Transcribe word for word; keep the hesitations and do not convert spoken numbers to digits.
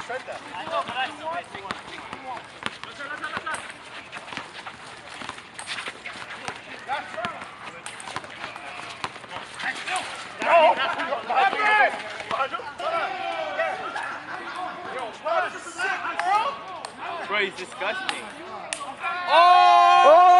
said that. I know, but I still missed one. Bro, he's disgusting. Oh!